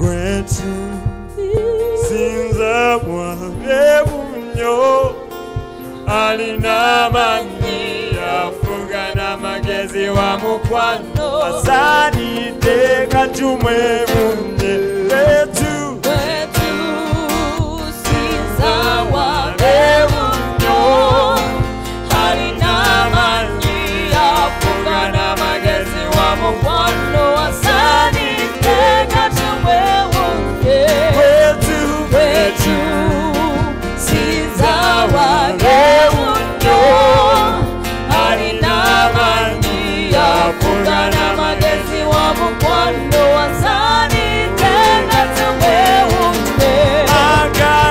kwetu sinza wabeunyo alinamanyi afuga na magezi wa mukwano asani teka tumwe munye kwetu sinza wabeunyo alinamanyi afuga na magezi wa mukwano asani teka tumwe munye kwetu sinza wabeunyo alinamanyi afuga na magezi wa mukwano asani teka tumwe munye. Our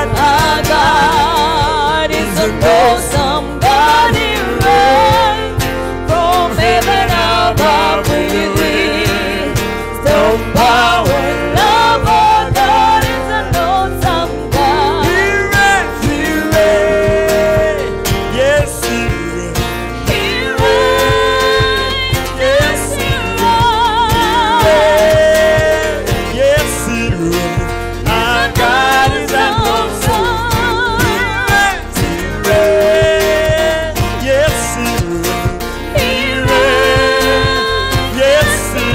God is an awesome God. He reigns from heaven above with the power and love. Our God is an awesome God. He reigns, yes He reigns. He reigns, yes He reigns. Yes He reigns. Our God is an awesome God. He reigns, yes He reigns. He reigns, yes He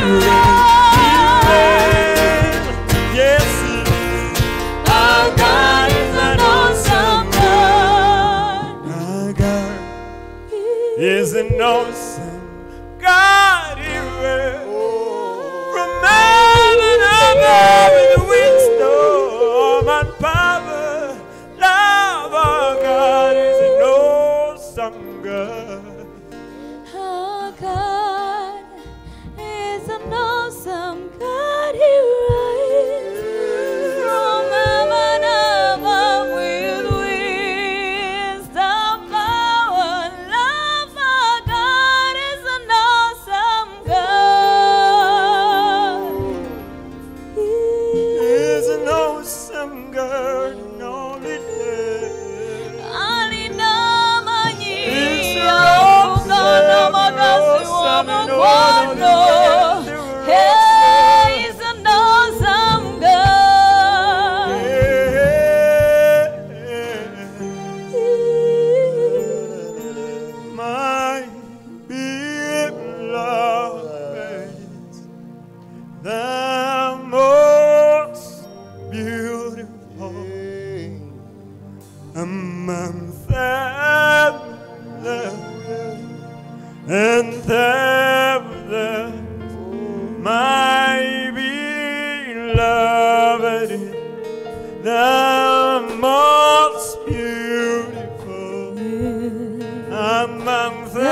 reigns. Yes He reigns. Our God is an awesome God. Our God is an awesome God. He reigns from heaven above with wisdom and power. Love, our God is an awesome God. Our God is an awesome God. He reigns from heaven above with wisdom, power, love. Our God is an awesome God. He is an awesome God in all it is. Alinamanyi He's an afuga na magezi wa mukwano. Hey, he's an awesome God. My beloved, the most beautiful among thousands and thousands. My beloved is the most beautiful among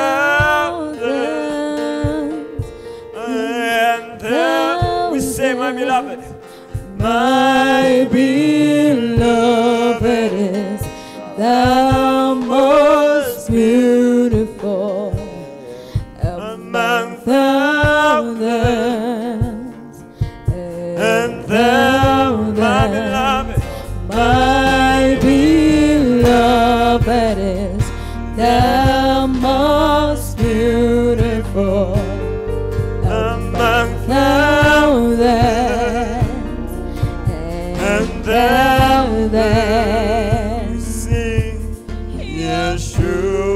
thousands and thousands. We say, my beloved, My beloved is the most beautiful among thousands and thousands. My beloved, My beloved is the most beautiful among thousands and thousands. sing Yeshua.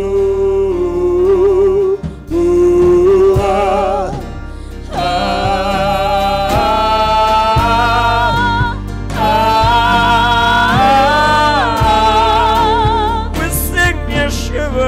We sing Yeshua.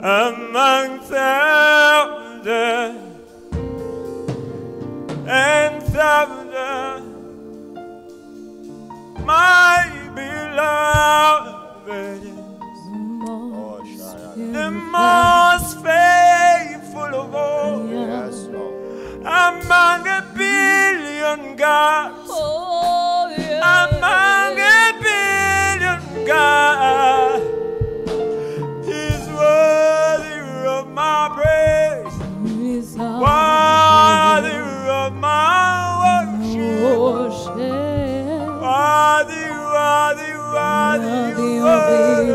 among thousands and thousands, my beloved is the most faithful of all. Yes, Lord. Among a billion gods, Oh, yeah. among a billion gods, He's worthy of my praise, worthy of my worship, worthy, worthy, worthy, worthy.